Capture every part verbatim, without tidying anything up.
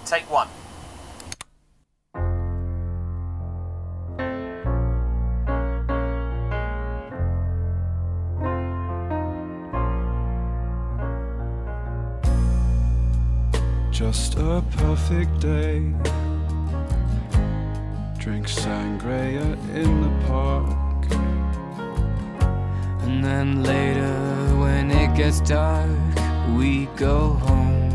take one. Just a perfect day. Drink sangria in the park. And then later, when it gets dark, we go home.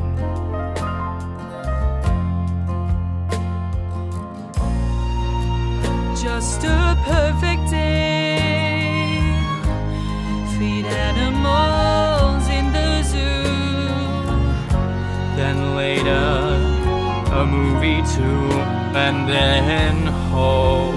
Just a perfect day. Feed animals in the zoo. Then later, a movie too, and then home.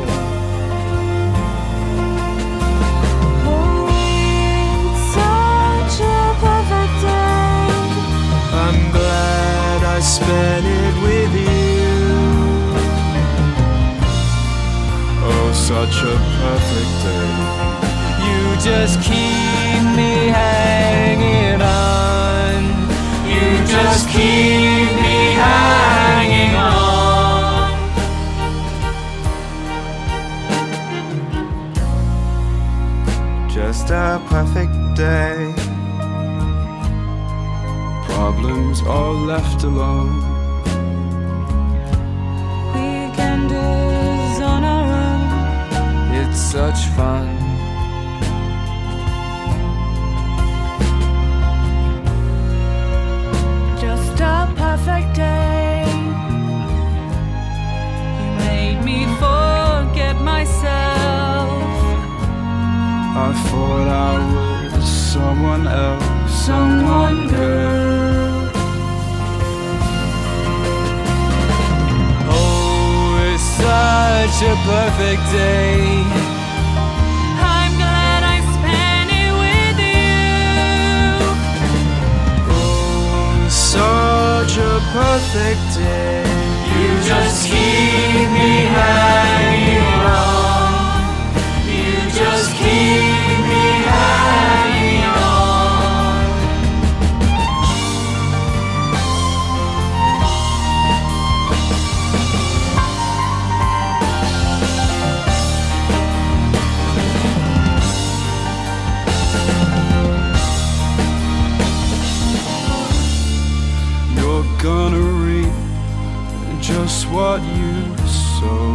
Oh, it's such a perfect day. I'm glad I spent it with you. Oh, such a perfect day. You just keep me hanging on. You just keep me hanging on. Just a perfect day. Problems all left alone. Weekenders on our own. It's such fun. Just a perfect day. You made me forget myself. I thought I was someone else, Someone girl. Oh, it's such a perfect day. I'm glad I spent it with you. such a perfect day. You just keep me hanging on. You just keep me hanging on. You're gonna reap just what you sow.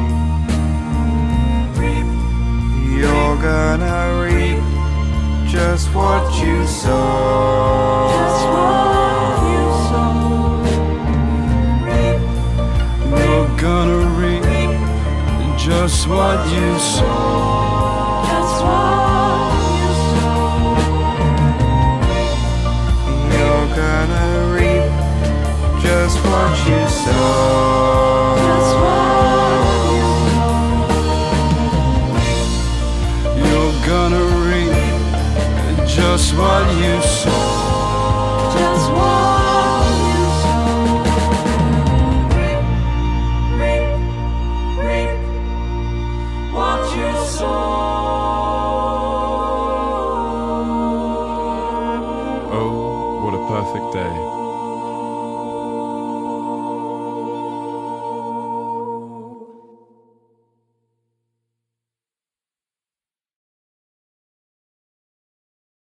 Reap. You're gonna reap just what you sow. Just what you sow. Reap. You're gonna reap just what you sow. Just what you sow. You're gonna reap just what you sow. Just what you sow. You're gonna reap just what you sow. Just what you sow. Reap. Reap. What you sow. Oh, what a perfect day.